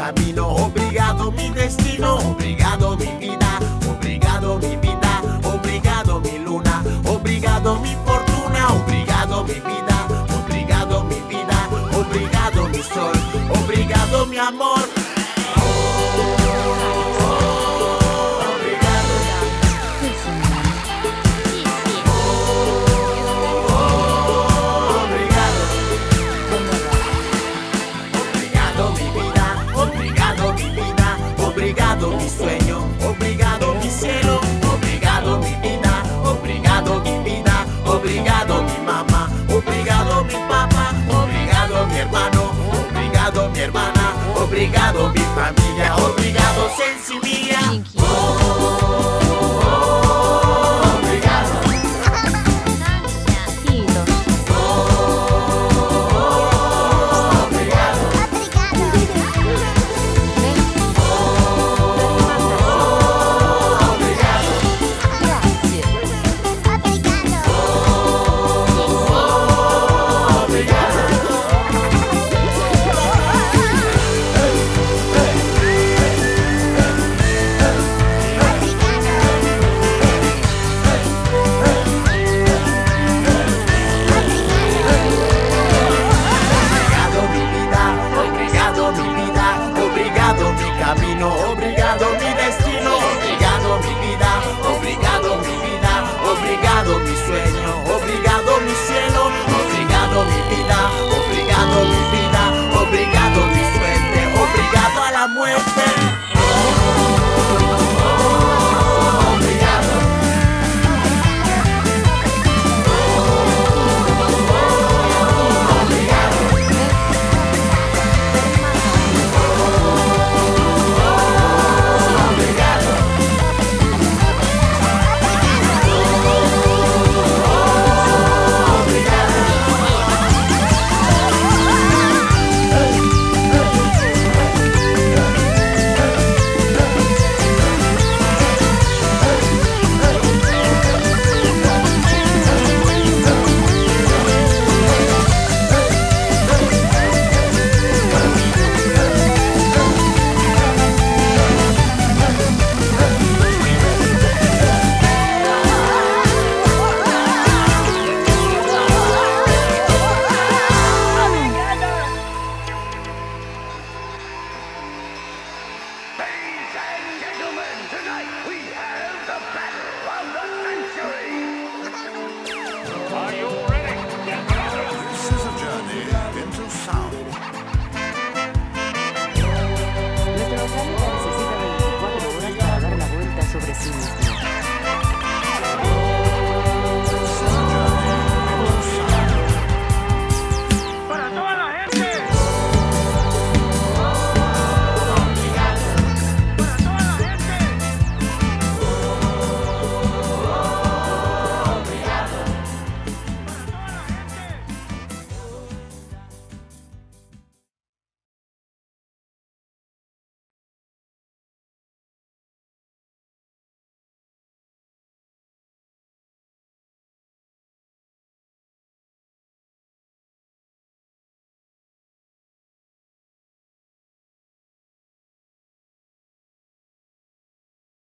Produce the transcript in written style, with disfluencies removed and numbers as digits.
camino, obrigado mi destino, obrigado mi vida, obrigado mi vida, obrigado mi luna, obrigado mi fortuna, obrigado mi vida, obrigado mi vida, obrigado mi sol, obrigado mi amor. Obrigado mi sueño, obrigado mi cielo, obrigado mi vida, obrigado mi vida, obrigado mi mamá, obrigado mi papá, obrigado mi hermano, obrigado mi hermana, obrigado mi familia, obrigado sensibilidad.